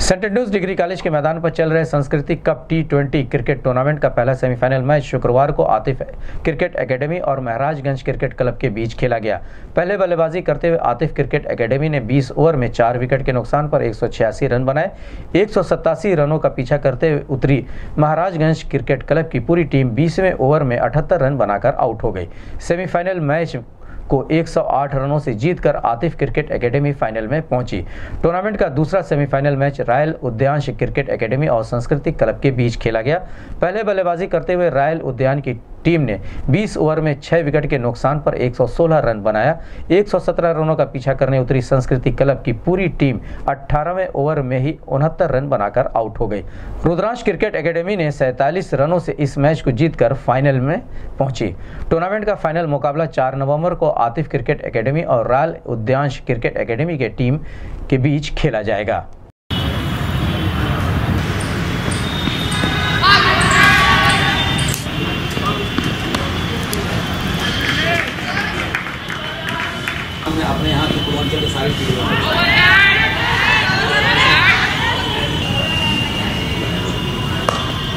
Saint Andrews degree college के मैदान पर चल रहे संस्कृति कप T20 क्रिकेट टूर्नामेंट का पहला सेमीफाइनल मैच शुक्रवार को आतिफ क्रिकेट एकेडमी और महाराजगंज क्रिकेट क्लब के बीच खेला गया। पहले बल्लेबाजी करते हुए आतिफ क्रिकेट एकेडमी ने 20 ओवर में 4 विकेट के नुकसान पर 186 रन बनाए। 187 रनों का पीछा करते हुए उतरी महाराजगंज क्रिकेट क्लब की पूरी टीम 20वें ओवर में 78 रन बनाकर आउट हो गई। सेमीफाइनल मैच को 108 रनों से जीतकर आतिफ क्रिकेट एकेडमी फाइनल में पहुंची। टूर्नामेंट का दूसरा semifinal match royal Udyan cricket academy और संस्कृति क्लब के बीच खेला गया। पहले बल्लेबाजी करते हुए रॉयल उद्यान की टीम ने 20 ओवर में 6 विकेट के नुकसान पर 116 रन बनाया। 117 रनों का पीछा करने उतरी संस्कृति क्लब की पूरी टीम 18वें ओवर में ही 69 रन बनाकर आउट हो गई। रुद्रांश क्रिकेट एकेडमी ने 47 रनों से इस मैच को जीतकर फाइनल में पहुंची। टूर्नामेंट का फाइनल मुकाबला 4 नवंबर को आतिफ क्रिकेट एकेडमी और रॉयल उद्यान क्रिकेट एकेडमी के टीम के बीच खेला जाएगा। अपने यहाँ के पूर्वांचल के सारे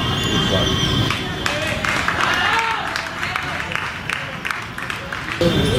टीम